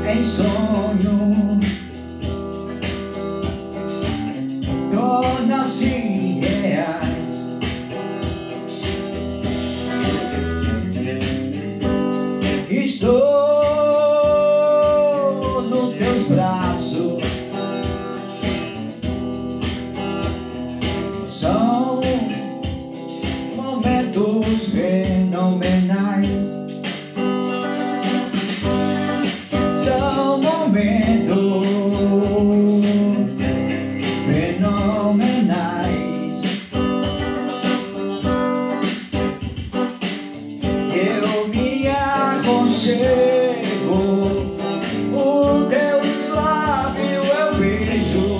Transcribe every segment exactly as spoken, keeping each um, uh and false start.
em sonho, torna-se reais. Estou nos teus braços, são momentos fenomenais, são momentos fenomenais. Eu me aconchego, o teus lábios eu beijo,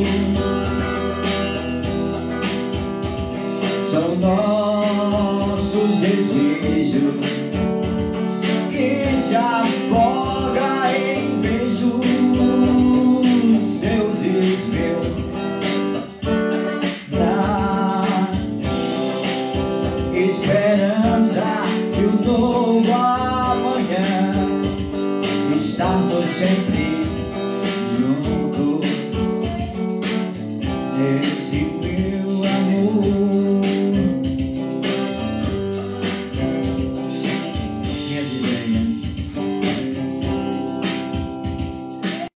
são nossos desejos que se afoga em beijos, seus e meus, na esperança que o novo amanhã estamos sempre